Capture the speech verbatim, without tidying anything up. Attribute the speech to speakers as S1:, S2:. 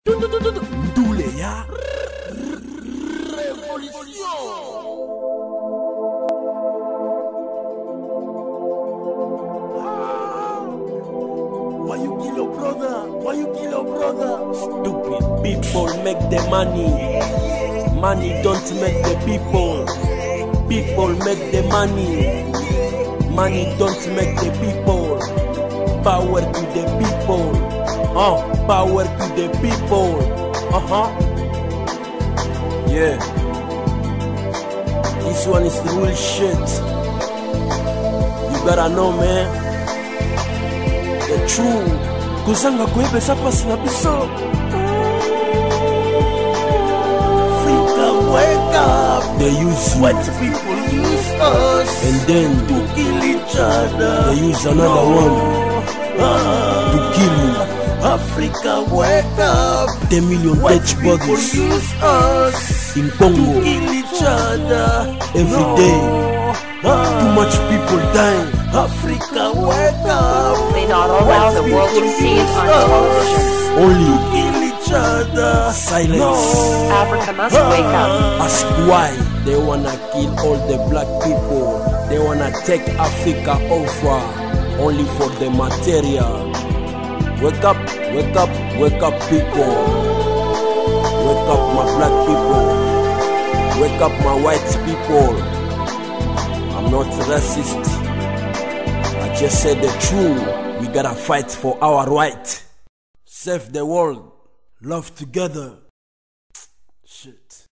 S1: Ndule ya Révolution. Why you kill your brother? Why you kill your brother?
S2: Stupid people make the money. Money don't make the people. People make the money. Money don't make the people. Power to the people. Oh, power to the people. Uh-huh. Yeah. This one is the real shit. You gotta know, man. The truth. Kuzanga kwebe sapasi na biso.
S1: Africa, wake up.
S2: They use you.
S1: White people use us.
S2: And then
S1: to kill each other.
S2: they use another
S1: No.
S2: one
S1: Ah.
S2: to kill you.
S1: Africa, wake up.
S2: ten million
S1: White
S2: dead
S1: people
S2: bodies
S1: use us
S2: in
S1: to
S2: Congo
S1: kill each other
S2: every
S1: No.
S2: day.
S1: Ah.
S2: Too much people dying.
S1: Africa, wake up.
S3: May not allow the world to see it on television.
S2: Only
S1: Kill each other.
S2: silence.
S1: No.
S3: Africa must wake up.
S2: Ask why they wanna kill all the black people. They wanna take Africa over only for the material. Wake up, wake up, wake up, people. Wake up, my black people. Wake up, my white people. I'm not racist. I just said the truth. We gotta fight for our right. Save the world. Love together. Shit.